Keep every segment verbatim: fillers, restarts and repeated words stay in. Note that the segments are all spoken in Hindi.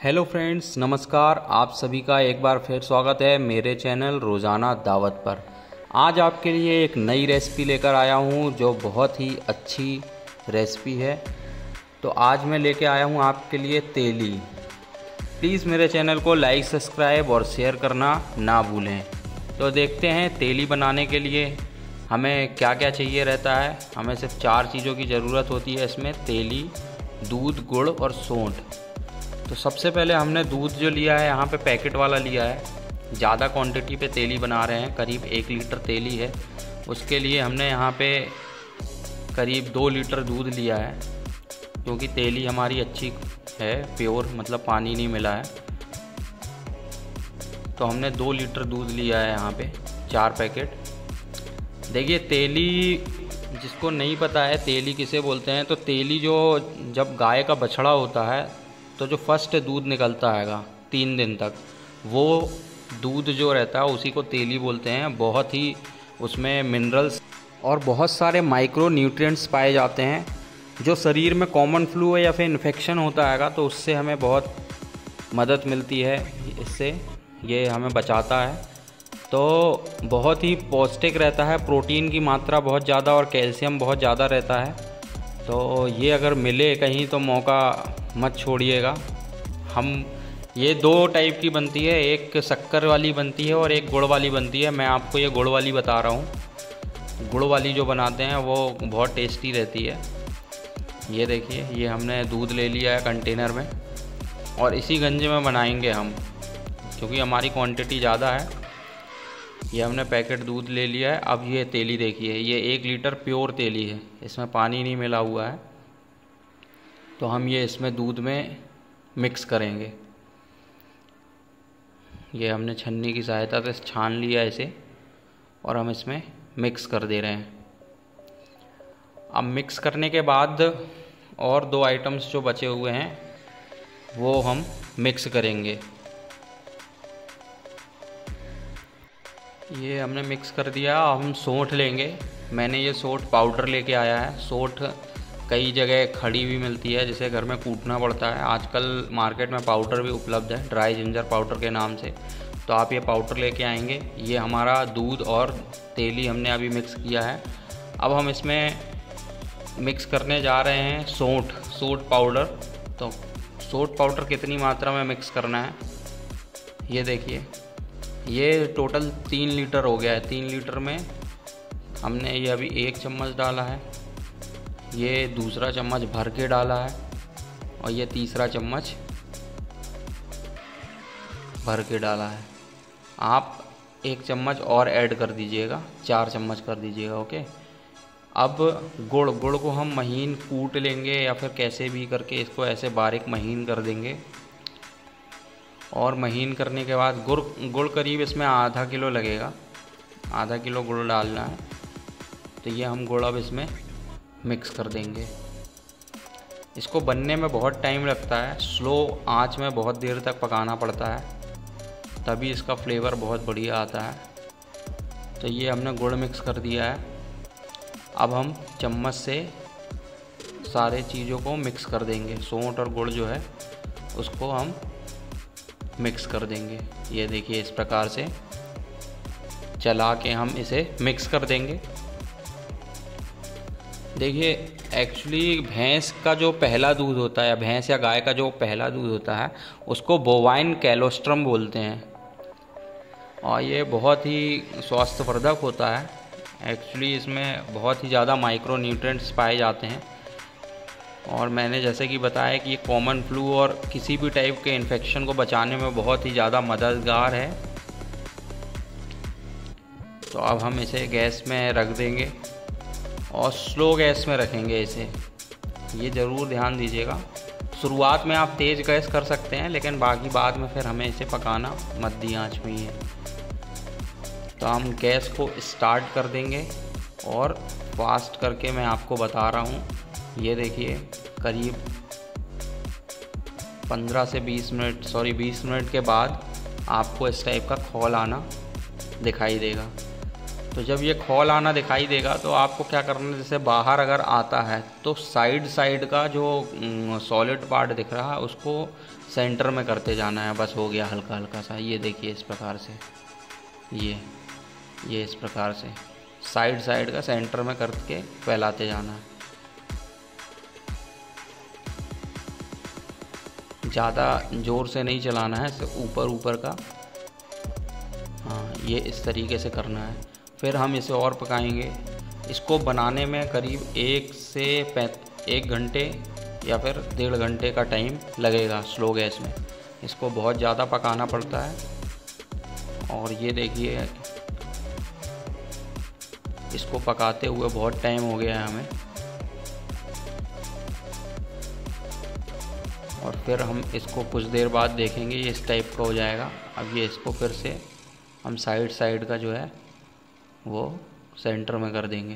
हेलो फ्रेंड्स, नमस्कार। आप सभी का एक बार फिर स्वागत है मेरे चैनल रोज़ाना दावत पर। आज आपके लिए एक नई रेसिपी लेकर आया हूं जो बहुत ही अच्छी रेसिपी है। तो आज मैं लेके आया हूं आपके लिए तेली। प्लीज़ मेरे चैनल को लाइक, सब्सक्राइब और शेयर करना ना भूलें। तो देखते हैं तेली बनाने के लिए हमें क्या क्या चाहिए रहता है। हमें सिर्फ चार चीज़ों की ज़रूरत होती है इसमें: तेली, दूध, गुड़ और सौंठ। तो सबसे पहले हमने दूध जो लिया है यहाँ पे पैकेट वाला लिया है। ज़्यादा क्वांटिटी पे तेली बना रहे हैं, करीब एक लीटर तेली है। उसके लिए हमने यहाँ पे करीब दो लीटर दूध लिया है, क्योंकि तेली हमारी अच्छी है, प्योर, मतलब पानी नहीं मिला है। तो हमने दो लीटर दूध लिया है यहाँ पे, चार पैकेट। देखिए, तेली जिसको नहीं पता है तेली किसे बोलते हैं, तो तेली जो जब गाय का बछड़ा होता है तो जो फर्स्ट दूध निकलता हैगा तीन दिन तक, वो दूध जो रहता है उसी को तेली बोलते हैं। बहुत ही उसमें मिनरल्स और बहुत सारे माइक्रो न्यूट्रिएंट्स पाए जाते हैं, जो शरीर में कॉमन फ्लू या फिर इन्फेक्शन होता हैगा तो उससे हमें बहुत मदद मिलती है। इससे ये हमें बचाता है। तो बहुत ही पौष्टिक रहता है, प्रोटीन की मात्रा बहुत ज़्यादा और कैल्शियम बहुत ज़्यादा रहता है। तो ये अगर मिले कहीं तो मौका मत छोड़िएगा। हम ये दो टाइप की बनती है, एक शक्कर वाली बनती है और एक गुड़ वाली बनती है। मैं आपको ये गुड़ वाली बता रहा हूँ। गुड़ वाली जो बनाते हैं वो बहुत टेस्टी रहती है। ये देखिए, ये हमने दूध ले लिया है कंटेनर में और इसी गंजे में बनाएंगे हम, क्योंकि हमारी क्वांटिटी ज़्यादा है। ये हमने पैकेट दूध ले लिया है। अब ये तेली देखिए, ये एक लीटर प्योर तेली है, इसमें पानी नहीं मिला हुआ है। तो हम ये इसमें दूध में मिक्स करेंगे। ये हमने छन्नी की सहायता से छान लिया इसे और हम इसमें मिक्स कर दे रहे हैं। अब मिक्स करने के बाद और दो आइटम्स जो बचे हुए हैं वो हम मिक्स करेंगे। ये हमने मिक्स कर दिया। अब हम सौंठ लेंगे। मैंने ये सौंठ पाउडर लेके आया है। सौंठ कई जगह खड़ी भी मिलती है, जिसे घर में कूटना पड़ता है। आजकल मार्केट में पाउडर भी उपलब्ध है, ड्राई जिंजर पाउडर के नाम से। तो आप ये पाउडर लेके आएंगे। ये हमारा दूध और तेली हमने अभी मिक्स किया है। अब हम इसमें मिक्स करने जा रहे हैं सौंठ सौंठ पाउडर। तो सौंठ पाउडर कितनी मात्रा में मिक्स करना है, ये देखिए। ये टोटल तीन लीटर हो गया है। तीन लीटर में हमने ये अभी एक चम्मच डाला है, ये दूसरा चम्मच भर के डाला है और ये तीसरा चम्मच भर के डाला है। आप एक चम्मच और ऐड कर दीजिएगा, चार चम्मच कर दीजिएगा। ओके। अब गुड़ गुड़ को हम महीन कूट लेंगे या फिर कैसे भी करके इसको ऐसे बारीक महीन कर देंगे। और महीन करने के बाद गुड़ गुड़ करीब इसमें आधा किलो लगेगा, आधा किलो गुड़ डालना है। तो ये हम गुड़ अब इसमें मिक्स कर देंगे। इसको बनने में बहुत टाइम लगता है, स्लो आंच में बहुत देर तक पकाना पड़ता है, तभी इसका फ्लेवर बहुत बढ़िया आता है। तो ये हमने गुड़ मिक्स कर दिया है। अब हम चम्मच से सारे चीज़ों को मिक्स कर देंगे। सौंठ और गुड़ जो है उसको हम मिक्स कर देंगे। ये देखिए, इस प्रकार से चला के हम इसे मिक्स कर देंगे। देखिए, एक्चुअली भैंस का जो पहला दूध होता है, भैंस या गाय का जो पहला दूध होता है, उसको बोवाइन कैलोस्ट्रम बोलते हैं और ये बहुत ही स्वास्थ्यवर्धक होता है। एक्चुअली इसमें बहुत ही ज़्यादा माइक्रो न्यूट्रिएंट्स पाए जाते हैं और मैंने जैसे कि बताया कि ये कॉमन फ्लू और किसी भी टाइप के इन्फेक्शन को बचाने में बहुत ही ज़्यादा मददगार है। तो अब हम इसे गैस में रख देंगे और स्लो गैस में रखेंगे इसे। ये ज़रूर ध्यान दीजिएगा, शुरुआत में आप तेज़ गैस कर सकते हैं, लेकिन बाकी बाद में फिर हमें इसे पकाना मध्य आंच में ही है। तो हम गैस को स्टार्ट कर देंगे और फास्ट करके मैं आपको बता रहा हूँ। ये देखिए, करीब पंद्रह से बीस मिनट सॉरी बीस मिनट के बाद आपको इस टाइप का खौल आना दिखाई देगा। तो जब ये खौल आना दिखाई देगा तो आपको क्या करना है, जैसे बाहर अगर आता है तो साइड साइड का जो सॉलिड पार्ट दिख रहा है उसको सेंटर में करते जाना है। बस हो गया हल्का हल्का सा। ये देखिए इस प्रकार से, ये ये इस प्रकार से साइड साइड का सेंटर में करके फैलाते जाना है। ज़्यादा ज़ोर से नहीं चलाना है, सिर्फ ऊपर ऊपर का। हाँ, ये इस तरीके से करना है। फिर हम इसे और पकाएंगे। इसको बनाने में करीब एक से पैंत एक घंटे या फिर डेढ़ घंटे का टाइम लगेगा स्लो गैस में। इसको बहुत ज़्यादा पकाना पड़ता है। और ये देखिए इसको पकाते हुए बहुत टाइम हो गया है हमें। और फिर हम इसको कुछ देर बाद देखेंगे, ये इस टाइप का हो जाएगा। अब ये इसको फिर से हम साइड साइड का जो है वो सेंटर में कर देंगे।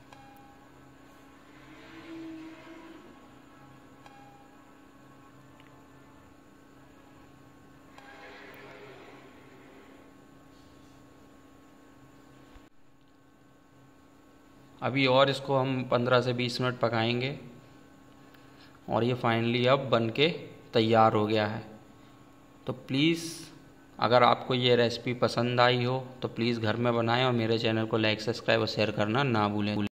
अभी और इसको हम पंद्रह से बीस मिनट पकाएंगे और ये फाइनली अब बन के तैयार हो गया है। तो प्लीज़ अगर आपको ये रेसिपी पसंद आई हो तो प्लीज़ घर में बनाएं और मेरे चैनल को लाइक, सब्सक्राइब और शेयर करना ना भूलें।